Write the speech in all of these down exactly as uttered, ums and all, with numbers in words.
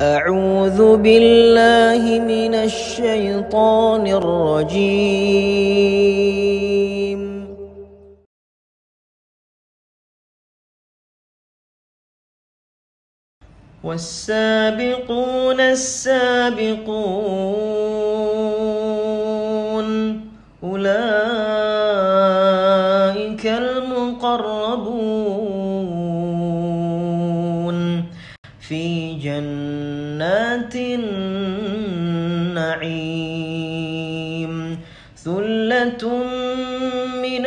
أعوذ بالله من الشيطان الرجيم. والسابقون السابقون أولئك المقربون في جنات النعيم ثلة من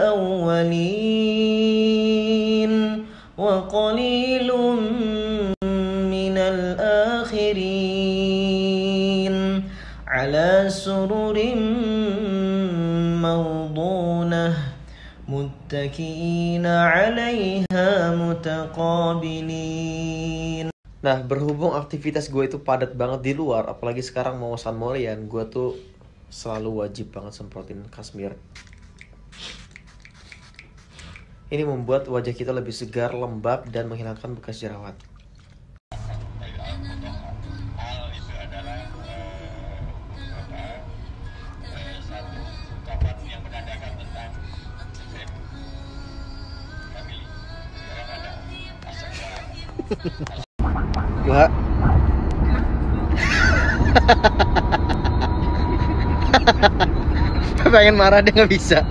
الأولين وقليل من الآخرين على سرر موضونة متكئين عليها متقابلين. Nah, berhubung aktivitas gue itu padat banget di luar, apalagi sekarang mau San Morian, gue tuh selalu wajib banget semprotin kasmir. Ini membuat wajah kita lebih segar, lembab, dan menghilangkan bekas jerawat. Dua. Pengen marah dia nggak bisa.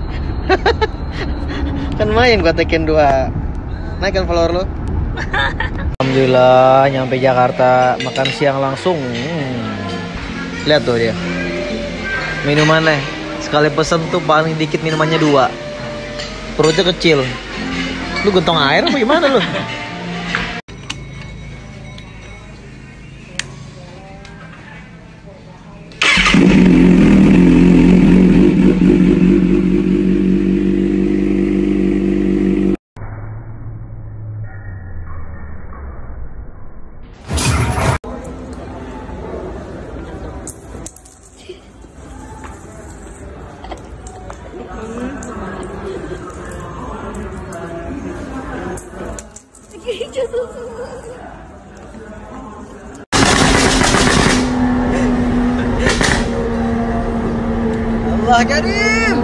Kan main gua tekin dua. Naikkan follower lo. Alhamdulillah nyampe Jakarta, makan siang langsung. Hmm. Lihat tuh dia. Minumannya sekali pesen tuh paling dikit minumannya dua. Perutnya kecil. Lu gentong air apa gimana lu? Allah Karim.